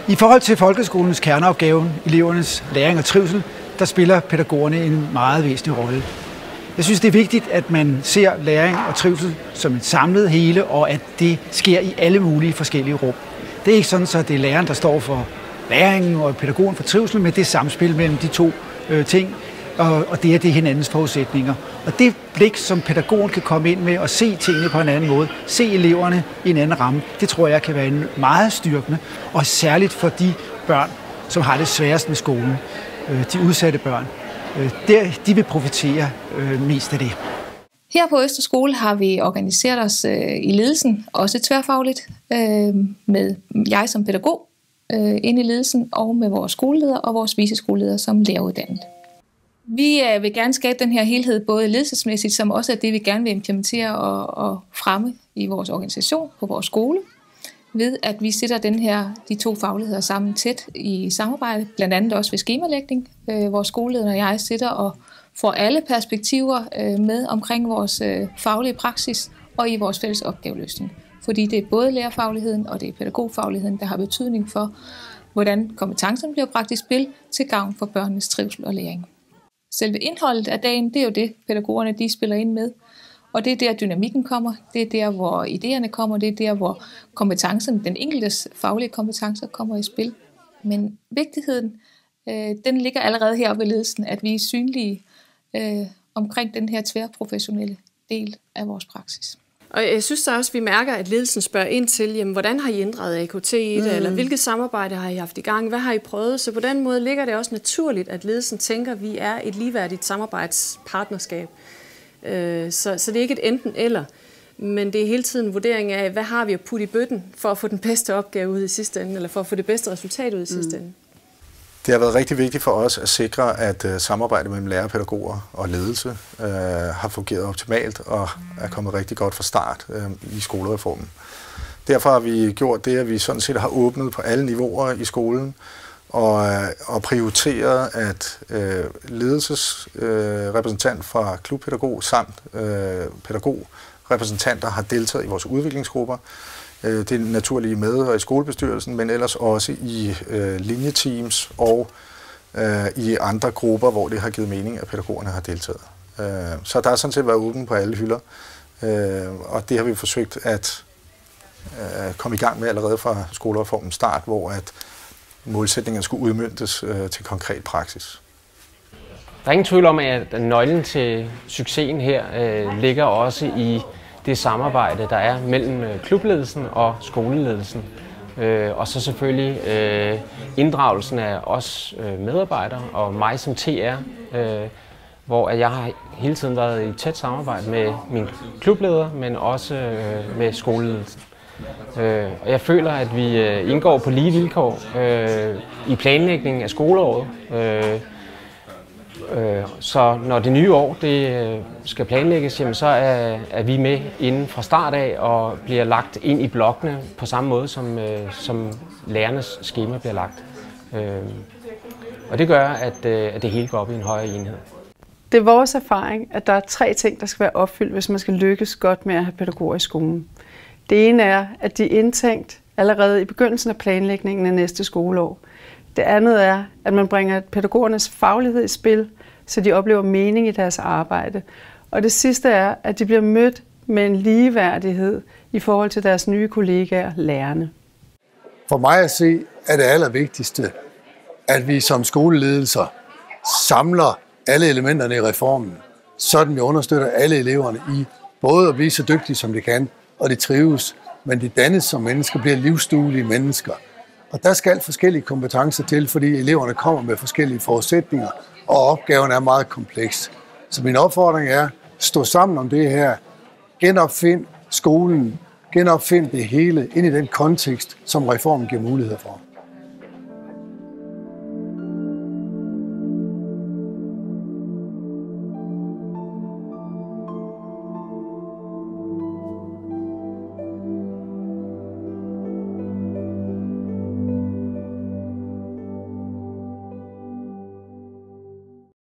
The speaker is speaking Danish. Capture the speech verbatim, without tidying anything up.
I forhold til folkeskolens kerneopgave, elevernes læring og trivsel, der spiller pædagogerne en meget væsentlig rolle. Jeg synes, det er vigtigt, at man ser læring og trivsel som et samlet hele, og at det sker i alle mulige forskellige rum. Det er ikke sådan, at det er læreren, der står for læringen og pædagogen for trivsel, men det er samspil mellem de to øh, ting, og, og det er det hinandens forudsætninger. Og det blik, som pædagogen kan komme ind med og se tingene på en anden måde, se eleverne i en anden ramme, det tror jeg kan være en meget styrkende, og særligt for de børn, som har det sværest med skolen, øh, de udsatte børn. Øh, der, de vil profitere øh, mest af det. Her på Østerskole har vi organiseret os øh, i ledelsen, også tværfagligt, øh, med jeg som pædagog øh, ind i ledelsen, og med vores skoleleder og vores viceskoleleder som læreruddannet. Vi øh, vil gerne skabe den her helhed, både ledelsesmæssigt, som også er det, vi gerne vil implementere og, og fremme i vores organisation på vores skole, ved at vi sætter den her, de to fagligheder sammen tæt i samarbejde, blandt andet også ved skemalægning. Øh, vores skoleleder og jeg sidder og får alle perspektiver øh, med omkring vores øh, faglige praksis og i vores fælles opgaveløsning. Fordi det er både lærerfagligheden og det er pædagogfagligheden, der har betydning for, hvordan kompetencerne bliver bragt i spil til gavn for børnenes trivsel og læring. Selve indholdet af dagen, det er jo det, pædagogerne de spiller ind med. Og det er der, dynamikken kommer, det er der, hvor idéerne kommer, det er der, hvor kompetencerne, den enkeltes faglige kompetencer kommer i spil. Men vigtigheden, øh, den ligger allerede heroppe i ledelsen, at vi er synlige øh, omkring den her tværprofessionelle del af vores praksis. Og jeg synes så også, at vi mærker, at ledelsen spørger ind til, jamen, hvordan har I ændret A K T i det, mm. eller hvilket samarbejde har I haft i gang, hvad har I prøvet? Så på den måde ligger det også naturligt, at ledelsen tænker, at vi er et ligeværdigt samarbejdspartnerskab. Så, så det er ikke et enten eller, men det er hele tiden en vurdering af, hvad har vi at putte i bøtten for at få den bedste opgave ud i sidste ende, eller for at få det bedste resultat ud i sidste ende. Det har været rigtig vigtigt for os at sikre, at uh, samarbejdet mellem lærere, pædagoger og ledelse uh, har fungeret optimalt og er kommet rigtig godt fra start uh, i skolereformen. Derfor har vi gjort det, at vi sådan set har åbnet på alle niveauer i skolen og, og prioriteret, at øh, ledelsesrepræsentant øh, fra klubpædagog samt øh, pædagogrepræsentanter har deltaget i vores udviklingsgrupper. Øh, det er naturlige med i skolebestyrelsen, men ellers også i øh, linjeteams og øh, i andre grupper, hvor det har givet mening, at pædagogerne har deltaget. Øh, så der har sådan set været åben på alle hylder, øh, og det har vi forsøgt at øh, komme i gang med allerede fra skolereformens start, hvor at målsætningerne skulle udmøntes øh, til konkret praksis. Der er ingen tvivl om, at nøglen til succesen her øh, ligger også i det samarbejde, der er mellem klubledelsen og skoleledelsen. Øh, og så selvfølgelig øh, inddragelsen af os øh, medarbejdere og mig som T R, øh, hvor jeg har hele tiden været i tæt samarbejde med min klubleder, men også øh, med skoleledelsen. Øh, og jeg føler, at vi øh, indgår på lige vilkår øh, i planlægningen af skoleåret. Øh, øh, så når det nye år det, øh, skal planlægges, jamen, så er, er vi med inden fra start af og bliver lagt ind i blokkene på samme måde, som, øh, som lærernes skema bliver lagt. Øh, og det gør, at, øh, at det hele går op i en højere enhed. Det er vores erfaring, at der er tre ting, der skal være opfyldt, hvis man skal lykkes godt med at have pædagoger i skolen. Det ene er, at de er indtænkt allerede i begyndelsen af planlægningen af næste skoleår. Det andet er, at man bringer pædagogernes faglighed i spil, så de oplever mening i deres arbejde. Og det sidste er, at de bliver mødt med en ligeværdighed i forhold til deres nye kollegaer, lærerne. For mig at se er det allervigtigste, at vi som skoleledelser samler alle elementerne i reformen, sådan vi understøtter alle eleverne i både at blive så dygtige som de kan, og de trives, men de dannes som mennesker, bliver livsduelige mennesker. Og der skal forskellige kompetencer til, fordi eleverne kommer med forskellige forudsætninger, og opgaven er meget kompleks. Så min opfordring er, stå sammen om det her, genopfind skolen, genopfind det hele ind i den kontekst, som reformen giver mulighed for.